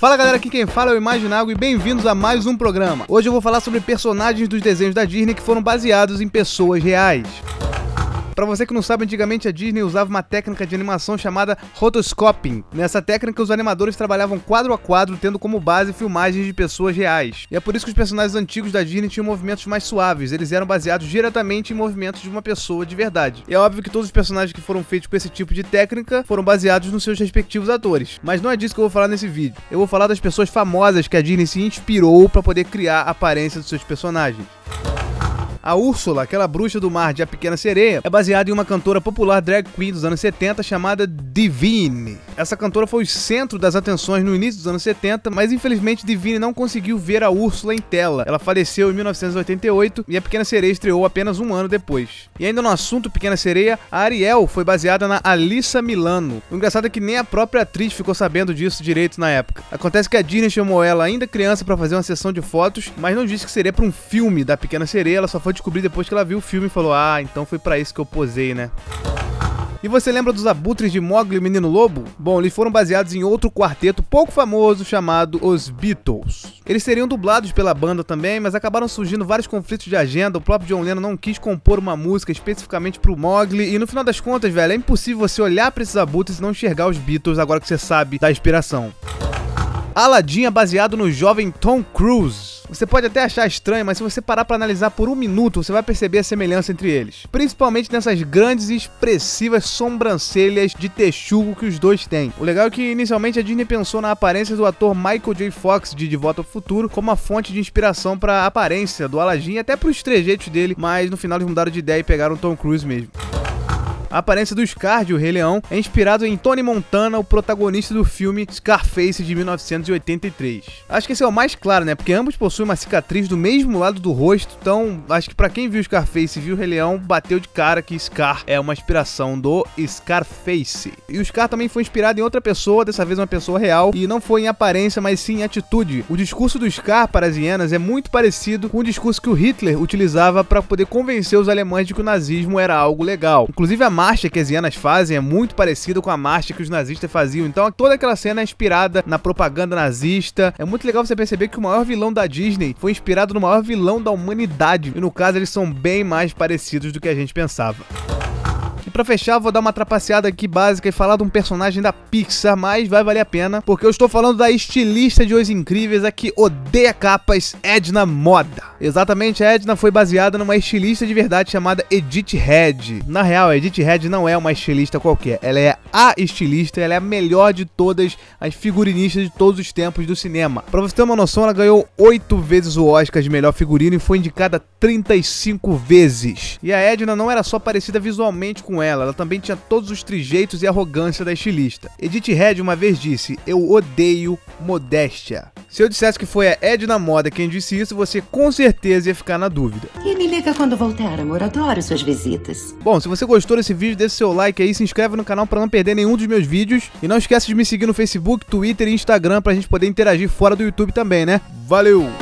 Fala galera, aqui quem fala é o Imaginago e bem-vindos a mais um programa. Hoje eu vou falar sobre personagens dos desenhos da Disney que foram baseados em pessoas reais. Pra você que não sabe, antigamente a Disney usava uma técnica de animação chamada rotoscoping. Nessa técnica, os animadores trabalhavam quadro a quadro, tendo como base filmagens de pessoas reais. E é por isso que os personagens antigos da Disney tinham movimentos mais suaves, eles eram baseados diretamente em movimentos de uma pessoa de verdade. E é óbvio que todos os personagens que foram feitos com esse tipo de técnica foram baseados nos seus respectivos atores. Mas não é disso que eu vou falar nesse vídeo. Eu vou falar das pessoas famosas que a Disney se inspirou para poder criar a aparência dos seus personagens. A Úrsula, aquela bruxa do mar de A Pequena Sereia, é baseada em uma cantora popular drag queen dos anos 70 chamada Divine. Essa cantora foi o centro das atenções no início dos anos 70, mas infelizmente Divine não conseguiu ver a Úrsula em tela. Ela faleceu em 1988 e A Pequena Sereia estreou apenas um ano depois. E ainda no assunto Pequena Sereia, a Ariel foi baseada na Alyssa Milano. O engraçado é que nem a própria atriz ficou sabendo disso direito na época. Acontece que a Disney chamou ela ainda criança para fazer uma sessão de fotos, mas não disse que seria para um filme da Pequena Sereia, ela só foi descobrir depois que ela viu o filme e falou: ah, então foi pra isso que eu posei, né? E você lembra dos abutres de Mowgli e o Menino Lobo? Bom, eles foram baseados em outro quarteto pouco famoso chamado Os Beatles. Eles seriam dublados pela banda também, mas acabaram surgindo vários conflitos de agenda. O próprio John Lennon não quis compor uma música especificamente pro Mowgli, e no final das contas, velho, é impossível você olhar pra esses abutres e não enxergar os Beatles agora que você sabe da inspiração. Aladdin é baseado no jovem Tom Cruise. Você pode até achar estranho, mas se você parar para analisar por um minuto, você vai perceber a semelhança entre eles. Principalmente nessas grandes e expressivas sobrancelhas de texugo que os dois têm. O legal é que inicialmente a Disney pensou na aparência do ator Michael J. Fox de Volta ao Futuro como uma fonte de inspiração para a aparência do Aladdin e até para os trejeitos dele, mas no final eles mudaram de ideia e pegaram o Tom Cruise mesmo. A aparência do Scar de O Rei Leão é inspirado em Tony Montana, o protagonista do filme Scarface de 1983. Acho que esse é o mais claro, né? Porque ambos possuem uma cicatriz do mesmo lado do rosto, então acho que pra quem viu Scarface e viu O Rei Leão, bateu de cara que Scar é uma inspiração do Scarface. E o Scar também foi inspirado em outra pessoa, dessa vez uma pessoa real, e não foi em aparência, mas sim em atitude. O discurso do Scar para as hienas é muito parecido com o discurso que o Hitler utilizava para poder convencer os alemães de que o nazismo era algo legal. Inclusive a marcha que as hienas fazem é muito parecida com a marcha que os nazistas faziam, então toda aquela cena é inspirada na propaganda nazista. É muito legal você perceber que o maior vilão da Disney foi inspirado no maior vilão da humanidade, e no caso eles são bem mais parecidos do que a gente pensava. E pra fechar, vou dar uma trapaceada aqui básica e falar de um personagem da Pixar, mas vai valer a pena, porque eu estou falando da estilista de Os Incríveis, a que odeia capas, Edna Moda. Exatamente, a Edna foi baseada numa estilista de verdade chamada Edith Head. Na real, a Edith Head não é uma estilista qualquer, ela é a estilista, ela é a melhor de todas as figurinistas de todos os tempos do cinema. Pra você ter uma noção, ela ganhou 8 vezes o Oscar de melhor figurino e foi indicada 35 vezes. E a Edna não era só parecida visualmente com ela também tinha todos os trejeitos e arrogância da estilista. Edith Head uma vez disse: eu odeio modéstia. Se eu dissesse que foi a Edna Moda quem disse isso, você com certeza ia ficar na dúvida. E me liga quando voltar, amor, adoro suas visitas. Bom, se você gostou desse vídeo, deixa seu like aí, se inscreve no canal para não perder nenhum dos meus vídeos. E não esquece de me seguir no Facebook, Twitter e Instagram pra gente poder interagir fora do YouTube também, né? Valeu!